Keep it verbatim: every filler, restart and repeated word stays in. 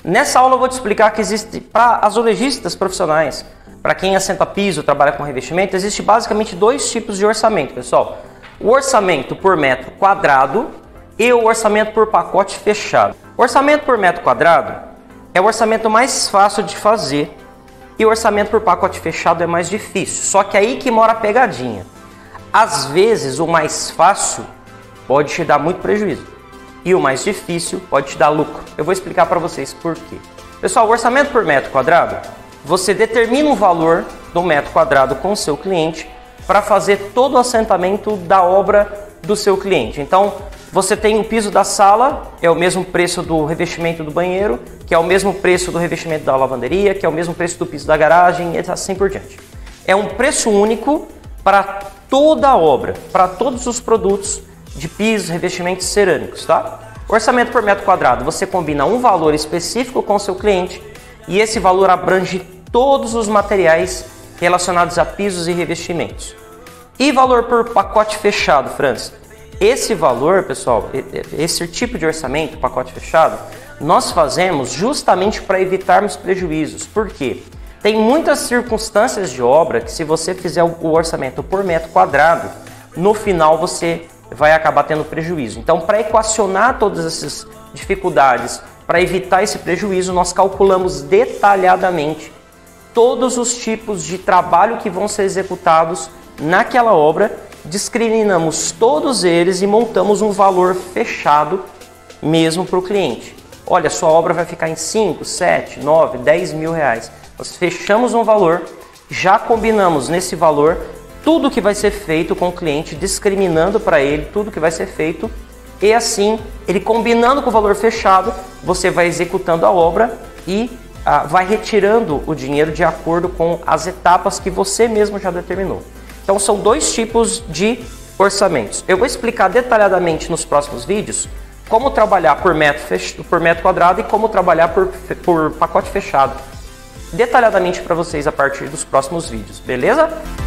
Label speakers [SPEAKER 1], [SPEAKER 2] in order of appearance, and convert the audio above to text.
[SPEAKER 1] Nessa aula eu vou te explicar que existe, para azulejistas profissionais, para quem assenta piso, trabalha com revestimento, existe basicamente dois tipos de orçamento, pessoal. O orçamento por metro quadrado e o orçamento por pacote fechado. O orçamento por metro quadrado é o orçamento mais fácil de fazer e o orçamento por pacote fechado é mais difícil. Só que aí que mora a pegadinha. Às vezes o mais fácil pode te dar muito prejuízo e o mais difícil pode te dar lucro. Eu vou explicar para vocês por quê. Pessoal, o orçamento por metro quadrado, você determina o valor do metro quadrado com o seu cliente para fazer todo o assentamento da obra do seu cliente. Então, você tem o piso da sala, é o mesmo preço do revestimento do banheiro, que é o mesmo preço do revestimento da lavanderia, que é o mesmo preço do piso da garagem, e assim por diante. É um preço único para toda a obra, para todos os produtos de pisos, revestimentos cerâmicos, tá? Orçamento por metro quadrado, você combina um valor específico com o seu cliente e esse valor abrange todos os materiais relacionados a pisos e revestimentos. E valor por pacote fechado, Francis? Esse valor, pessoal, esse tipo de orçamento, pacote fechado, nós fazemos justamente para evitarmos prejuízos. Por quê? Tem muitas circunstâncias de obra que, se você fizer o orçamento por metro quadrado, no final você vai acabar tendo prejuízo. Então, para equacionar todas essas dificuldades, para evitar esse prejuízo, nós calculamos detalhadamente todos os tipos de trabalho que vão ser executados naquela obra, discriminamos todos eles e montamos um valor fechado mesmo para o cliente. Olha, sua obra vai ficar em cinco, sete, nove, dez mil reais. Nós fechamos um valor, já combinamos nesse valor tudo que vai ser feito com o cliente, discriminando para ele tudo que vai ser feito, e assim, ele combinando com o valor fechado, você vai executando a obra e ah, vai retirando o dinheiro de acordo com as etapas que você mesmo já determinou. Então são dois tipos de orçamentos. Eu vou explicar detalhadamente nos próximos vídeos como trabalhar por metro, fech... por metro quadrado e como trabalhar por, por pacote fechado. Detalhadamente para vocês a partir dos próximos vídeos, beleza?